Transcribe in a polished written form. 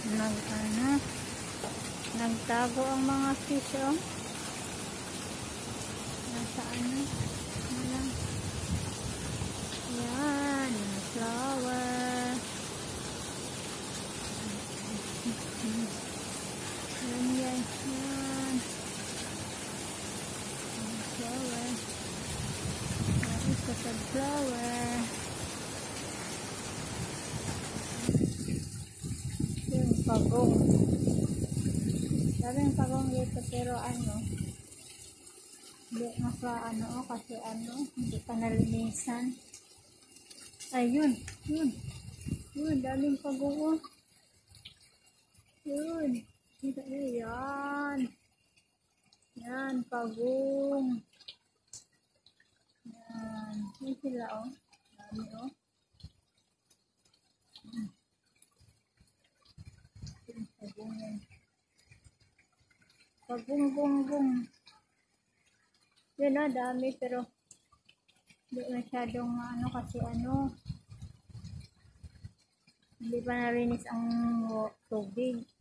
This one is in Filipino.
Nagtago ang mga fish, oh. Nasa ano lang. Yan, flower. Yan. Flower. Ito sa flower. Yung pagong. Sabi yung pagong dito, pero ano, hindi naka ano, kasi ano, hindi pa nalinisan. Ayun, yun, daming pagong. Yun, yan, pagong. Yan sila, oh. Dami, oh. Pagong yan. Pagong. Yun, oh, dami, pero hindi masyadong ano, kasi ano, hindi pa narinis ang tubig.